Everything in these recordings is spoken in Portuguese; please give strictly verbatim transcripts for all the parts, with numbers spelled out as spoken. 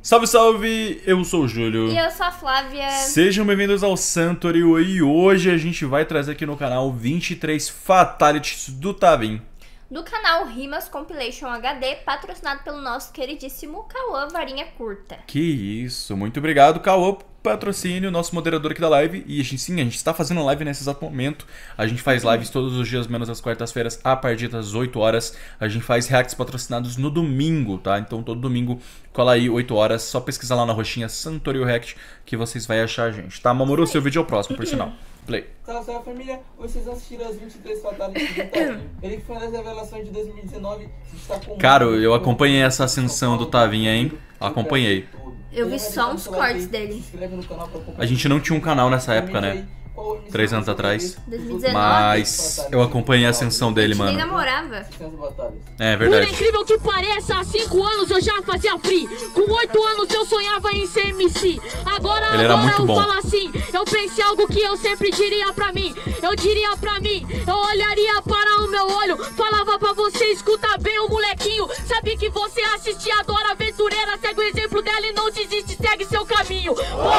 Salve, salve! Eu sou o Júlio. E eu sou a Flávia. Sejam bem-vindos ao Santory e hoje a gente vai trazer aqui no canal vinte e três Fatalities do Tavim. Do canal Rimas Compilation H D, patrocinado pelo nosso queridíssimo Cauã Varinha Curta. Que isso, muito obrigado, Cauã, patrocínio, nosso moderador aqui da live. E a gente, sim, a gente está fazendo live nesse exato momento. A gente faz lives todos os dias, menos as quartas-feiras, a partir das oito horas. A gente faz reacts patrocinados no domingo, tá? Então todo domingo, cola aí, oito horas, só pesquisar lá na roxinha Santory React que vocês vão achar a gente, tá? Mamoru, seu vídeo é o próximo, por sinal. Play. Salve, salve família, hoje vocês vão assistir as vinte e três Fatalities do Tavim. Ele que foi uma das revelações de dois mil e dezenove, se destacou. Cara, eu acompanhei essa ascensão do Tavim, hein? Acompanhei. Eu vi só uns cortes dele. A gente não tinha um canal nessa época, né? Três anos atrás. dois mil e dezenove. Mas eu acompanhei a ascensão dele, A gente nem mano. namorava. É Por verdade. incrível que pareça, há cinco anos eu já fazia free. Com oito anos eu sonhava em ser M C. Agora, Ele era agora muito eu bom. falo assim. Eu pensei algo que eu sempre diria pra mim. Eu diria pra mim, eu olharia para o meu olho. Falava pra você, escuta bem o molequinho. Sabia que você assistia a Dora Aventureira. Segue o exemplo dela e não desiste, segue seu caminho. Pô,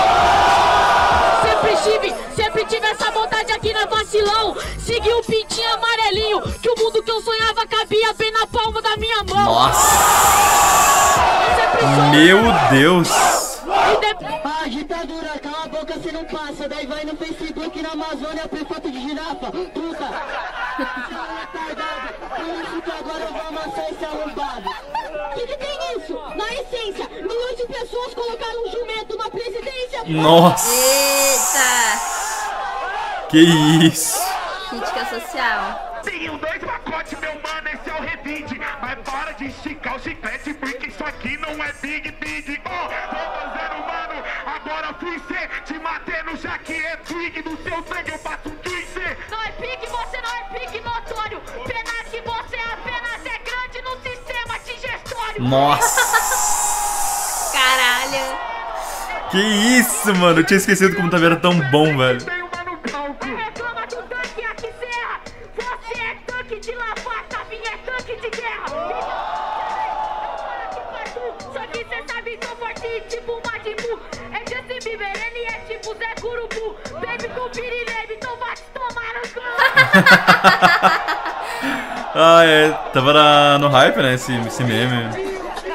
sempre tive, sempre tive essa vontade aqui na vacilão. Segui o pintinho amarelinho, que o mundo que eu sonhava cabia bem na palma da minha mão. Nossa! Eu sempre soube. Meu Deus! E de- Ah, ditadura, cala a boca, você não passa. Daí vai no Facebook, na Amazônia, por foto de girafa. Puta! Retardado, por isso que agora eu vou amassar esse arrombado. O que, que tem nisso? Na essência, milhões de pessoas colocaram um jumento na presidência. Nossa! Eita! Que isso? Crítica social. Tenho dois pacotes, meu mano, esse é o revide. Mas para de esticar o chiclete, porque isso aqui não é big, big. Oh, tô fazendo, mano, agora fui ser. Te matando, já que é twig. No seu sangue eu faço um twist. Não é pique, você não é pique notório. Pena que você apenas é grande no sistema digestório. Nossa! Caralho. Que isso, mano? Eu tinha esquecido como tava era tão bom, velho. Tem uma no palco. Reclama do tanque aqui, Serra. Você é tanque de lavar, Tavim é tanque de guerra. Só que cê sabe que eu forte tipo Majin Buu. É Justin Bieber, ele é tipo Zé Curubu. Baby com pirilebe, então vai te tomar no cu. Ah, é. Tava na- no hype, né? Esse, esse meme.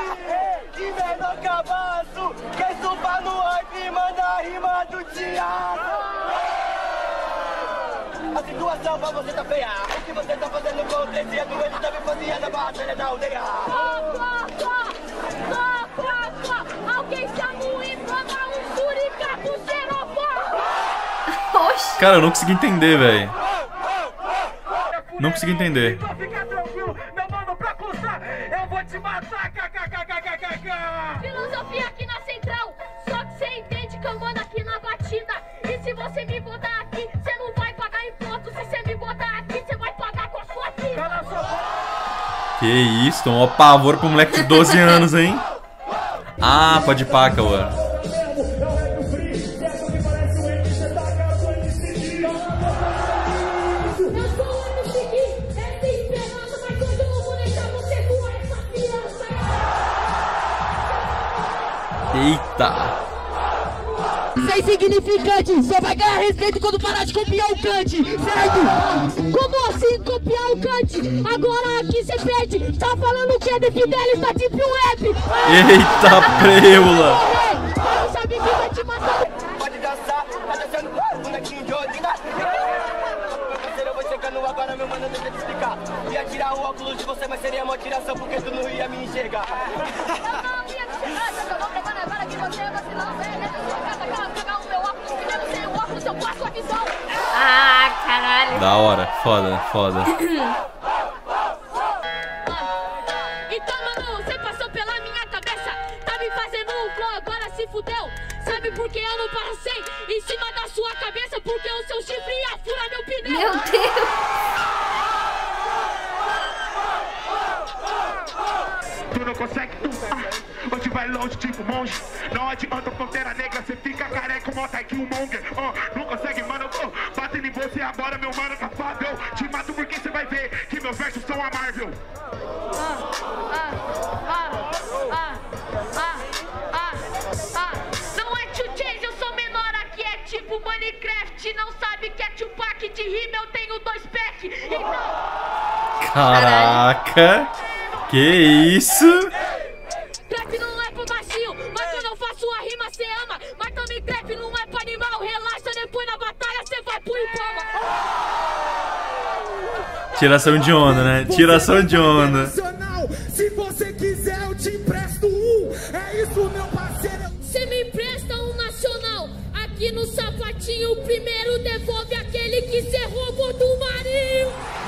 Quem suba no hype manda a rima do dia. A situação pra você tá feia. O que você tá fazendo com o tecido? Ele tá me fazendo na batalha da aldeia. Alguém chama o inflama um suricato xerofobo. Oxi. Cara, eu não consegui entender, velho. Não consegui entender. Então fica tranquilo, meu mano, pra constar, eu vou te matar, kkkkkk. Filosofia aqui na central. Só que você entende que eu mando aqui na batida. E se você me botar aqui, você não vai pagar imposto. Se você me botar aqui, você vai pagar com a sua vida. Cala sua boca. Que isso, tomou pavor pro moleque de doze anos, hein? Ah, pode pá, Cauã. Eu sou o M C Gui, essa esperança, mas hoje eu não vou deixar você com essa criança. Eita. Isso é insignificante, só vai ganhar respeito quando parar de copiar o Kant, certo? Como assim copiar o Kant? Agora aqui você perde. Tá falando o que? The Fidelis da Deep Web. Eita, preula. Você sabe que vai te matar. Pode dançar, tá dançando, bonequinho de Odina. Meu parceiro, eu vou chegando agora, meu mano, deixa eu te explicar. Ia tirar o óculos de você, mas seria uma tiração porque tu não ia me enxergar. Eu não ia te chegar, só que eu vou preparar agora que você é vacilão. Deixa eu pegar, pegar o meu óculos, porque eu não sei o óculos, eu passo a visão. Ah, caralho. Da hora, foda, foda. Então, mano, você passou pela minha cabeça. Tá me fazendo um flow, agora se fudeu. Sabe por que eu não passei em cima da sua cabeça? Porque o seu chifre ia furar meu pneu. Meu Deus. Tu não consegue, ah, hoje vai longe tipo monge. Não adianta fronteira negra, cê fica careca como tá aqui o Monger. Oh, não consegue, mano, eu tô batendo em você agora, meu mano, safado. Eu te mato porque cê vai ver que meus versos são a Marvel. Ah, ah, ah, ah, ah, Caraca. Que isso? Trap não é pro baixinho, mas quando eu faço a rima cê ama. Mas também trap não é pra animal. Relaxa, depois na batalha cê vai pro Ibama. Tiração de onda, né? Tiração de onda. Se você quiser eu te empresto um. É isso, meu parceiro. Cê me empresta um nacional. Aqui no sapatinho, o primeiro devolve aquele que cê roubou do Marinho.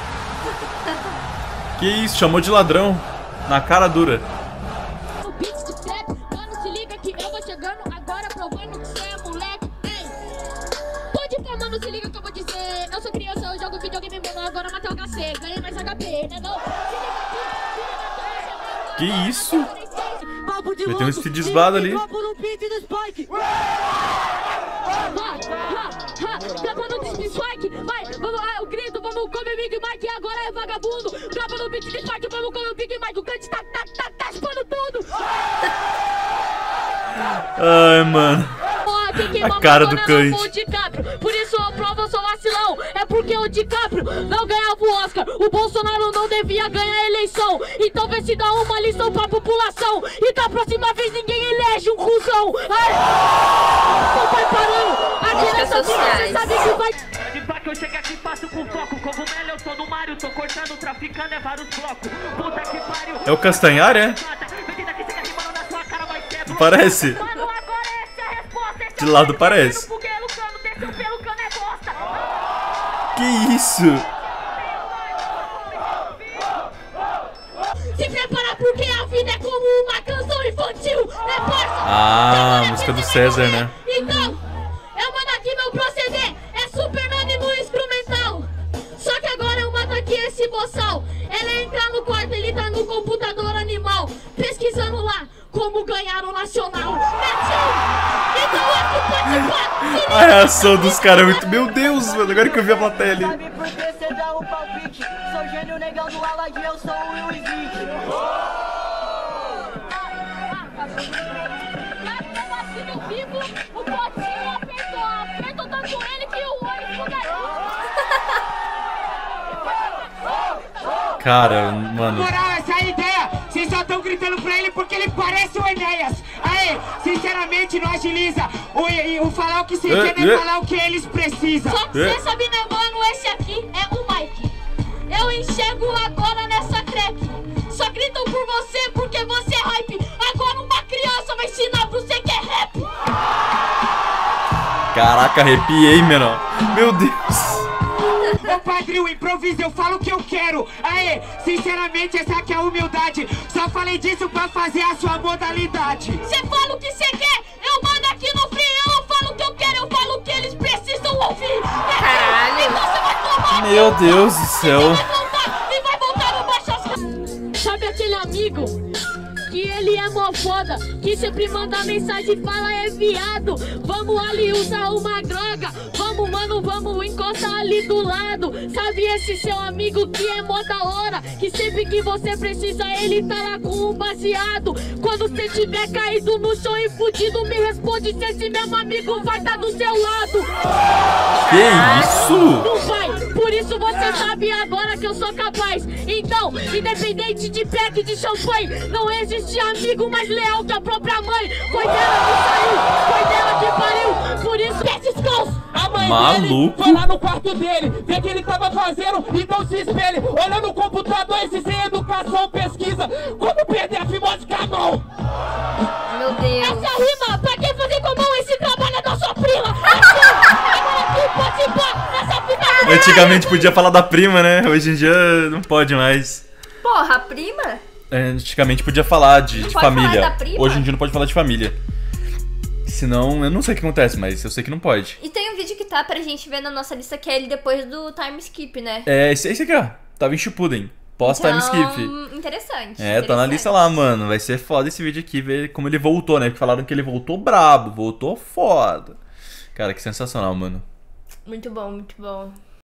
Que isso? Chamou de ladrão. Na cara dura. O beat de trap, mano, se liga que eu vou chegando agora provando que cê é moleque. Ei, pode pôr, mano, se liga que eu vou dizer. Eu sou criança, eu jogo videogame, mano, agora matei o H C. Ganhei mais H P, né não? Que isso? Vai ter um speedesbado ali. Grava no Disney Spike, vai, vamos, ah, eu grito, vamos comer Big Mike, agora é vagabundo. Grava no beat de Spike, vamos comer o Big Mike, o grande tá, tá, tá, tá espando tudo. Ai, mano. A cara do Kant. Por isso eu provo, eu sou vacilão. É porque o DiCaprio não ganhava o Oscar. O Bolsonaro não devia ganhar a eleição. Então vê se dá uma lição pra população. E da próxima vez ninguém elege um cuzão. Ai, não vai parando. Aqui nessa vida você sabe que vai... De pá que eu chego aqui faço com foco. Cogumelo eu tô no Mario, tô cortando, traficando, é vários blocos. Puta que pariu. É o Castanhar, é? Parece. De lado parece. Que isso? Se prepara porque a vida é como uma canção infantil, né, parça? Ah, a música do César, né? Então, eu mando aqui meu proceder, é Superman no instrumental. Só que agora eu mato aqui esse boçal. Ele entra no quarto, ele tá no computador animal, pesquisando lá como ganhar o nacional. Então aqui pode pá. A reação dos caras é muito... Meu Deus, mano, agora que eu vi a plateia ali. Sabe por que cê dá o palpite? Sou gênio negão do Aladdin, eu sou o Will Smith. Vivo, o potinho apertou, apertou tanto ele que o olho esbugalhou. Cara, mano. Moral, essa é a ideia. Vocês só estão gritando pra ele porque ele parece o Enéas. Aê, sinceramente, não agiliza. O, o falar o que você quer é falar o que eles precisam. Só que você sabe, né, mano? Esse aqui é o Mike. Eu enxergo agora nessa crack. Só gritam por você porque você é hype. Agora uma criança vai ensinar pra você que é rap. Caraca, arrepiei, menor. Meu Deus. Ô padrinho, improviso, eu falo o que eu quero. Aê, sinceramente, essa aqui é a humildade. Só falei disso pra fazer a sua modalidade. Você fala o que você quer, eu mando aqui no free. Eu não falo o que eu quero, eu falo o que eles precisam ouvir. Caralho. E você vai tomar. Meu Deus do céu. Você vai voltar e vai voltar no baixo. Sabe aquele amigo que ele é mó foda, que sempre manda mensagem e fala é viado. Vamos ali usar uma droga. Vamos, mano, vamos encostar ali do lado. Sabe esse seu amigo que é mó da hora, que sempre que você precisa ele tá lá com um baseado. Quando você tiver caído no chão e fudido, me responde se esse mesmo amigo vai tá do seu lado. Que isso? Não vai, por isso você sabe agora que eu sou capaz. Então, independente de pack de champanhe, não existe amigo mais leal que a própria mãe. Foi dela que saiu, foi dela que pariu. Por isso, esses calços. A mãe Maluco. dele foi lá no quarto dele, vê que ele tava fazendo, então se espelhe. Olha no computador, esse sem educação, pesquisa como perder a fimose com a mão. Meu Deus. Essa rima, pra quem fazer com a mão, esse trabalho é da sua prima. Agora tu pode ir nessa fita. Antigamente podia falar da prima, né? Hoje em dia não pode mais. Porra, a prima? Antigamente podia falar de, Não de pode família. falar da prima? Hoje em dia não pode falar de família. Senão, eu não sei o que acontece, mas eu sei que não pode. E tem um vídeo que tá pra gente ver na nossa lista, que é ele depois do time skip, né? É, esse, esse aqui, ó. Tava em Shippuden. Pós-time Então, skip. interessante. É, tá na lista lá, mano. Vai ser foda esse vídeo aqui, ver como ele voltou, né? Porque falaram que ele voltou brabo, voltou foda. Cara, que sensacional, mano. Muito bom, muito bom.